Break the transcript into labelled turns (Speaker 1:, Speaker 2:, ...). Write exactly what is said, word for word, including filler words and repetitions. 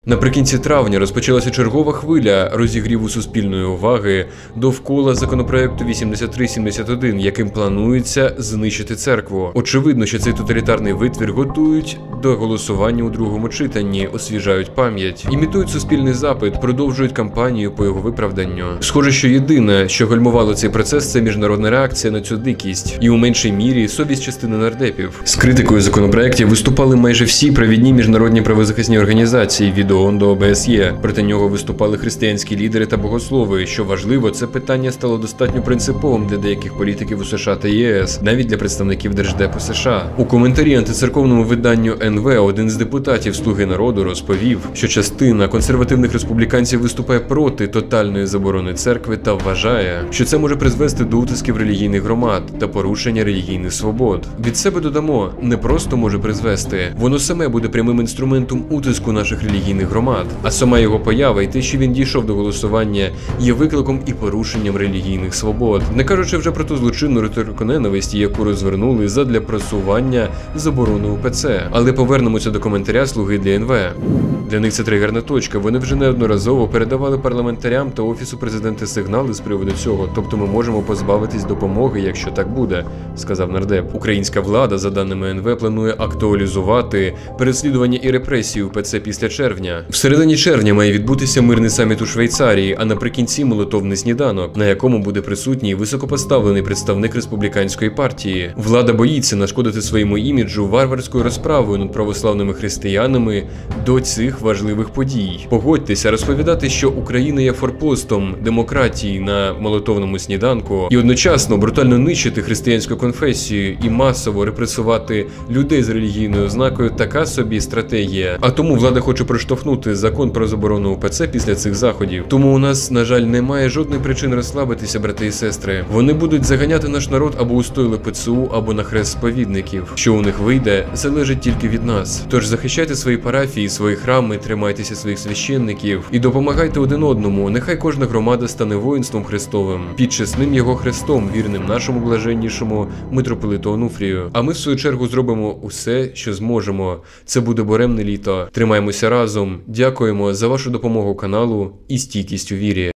Speaker 1: Наприкінці травня розпочалася чергова хвиля розігріву суспільної уваги довкола законопроекту вісімдесят три сімдесят один, яким планується знищити церкву. Очевидно, що цей тоталітарний витвір готують до голосування у другому читанні, освіжають пам'ять, імітують суспільний запит, продовжують кампанію по його виправданню. Схоже, що єдине, що гальмувало цей процес, це міжнародна реакція на цю дикість і у меншій мірі совість частини нардепів. З критикою законопроектів виступали майже всі провідні міжнародні правозахисні організації від ООН до О Б С Є. Проти нього виступали християнські лідери та богослови. Що важливо, це питання стало достатньо принциповим для деяких політиків у США та Є С, навіть для представників Держдепу США. У коментарі антицерковному виданню Ен Ве один з депутатів «Слуги народу» розповів, що частина консервативних республіканців виступає проти тотальної заборони церкви та вважає, що це може призвести до утисків релігійних громад та порушення релігійних свобод. Від себе додамо, не просто може призвести, воно саме буде прямим інструментом утиску наших релігійних громад, а сама його поява і те, що він дійшов до голосування, є викликом і порушенням релігійних свобод. Не кажучи вже про ту злочинну риторику ненависті, яку розвернули задля просування заборони У Пе Це. Але повернемося до коментаря «Слуги» для Ен Ве. Для них це тригерна точка. Вони вже неодноразово передавали парламентарям та Офісу президента сигнали з приводу цього, тобто ми можемо позбавитись допомоги, якщо так буде, сказав нардеп. Українська влада, за даними Ен Ве, планує актуалізувати переслідування і репресії У Пе Це після червня. В середині червня має відбутися мирний саміт у Швейцарії, а наприкінці молитовний сніданок, на якому буде присутній високопоставлений представник республіканської партії. Влада боїться нашкодити своєму іміджу варварською розправою над православними християнами до цих важливих подій. Погодьтеся, розповідати, що Україна є форпостом демократії на молитовному сніданку і одночасно брутально нищити християнську конфесію і масово репресувати людей з релігійною ознакою – така собі стратегія. А тому влада хоче проштовхнути закон про заборону У Пе Це після цих заходів. Тому у нас, на жаль, немає жодної причини розслабитися, брати і сестри. Вони будуть заганяти наш народ або у стойли Пе Це У, або на хрест сповідників. Що у них вийде, залежить тільки від нас. Тож захищайте свої парафії, свої храми, тримайтеся своїх священників і допомагайте один одному. Нехай кожна громада стане воїнством Христовим, підчесним його хрестом, вірним нашому блаженнішому митрополиту Онуфрію. А ми, в свою чергу, зробимо усе, що зможемо. Це буде буремне літо. Тримаємося разом. Дякуємо за вашу допомогу каналу і стійкість у вірі.